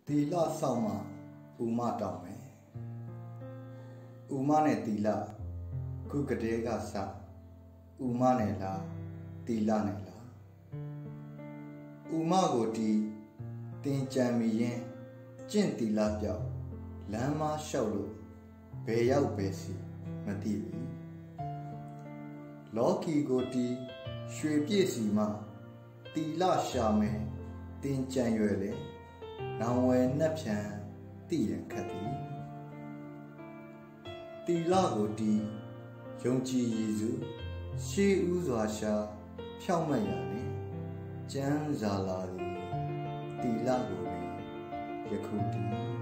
တီလဆောင်မှဥမတောင်းမယ်ဥမနဲ့တီလခုကတည်းကစဥမနဲ့လားတီလနဲ့လားဥမကိုတီတင်ကြံမိရင်ကျင့်တီလပြောက်လမ်းမလျှောက်လို့ဘယ်ရောက်ပဲစီမသိဘူးလောကီကိုတီရွှေပြည့်စီမှတီလရှာမယ်တင်ကြံရွယ်လေနောင်ဝယ်နှက်ဖြန်တည်ရန်ခတ်သည်တီလကိုတီယုံကြည်ရည်စုရှေးဥစွာရှာဖြောက်မှတ်ရလေကျမ်းစာလာသည်တီလကိုပင်ယခုတီ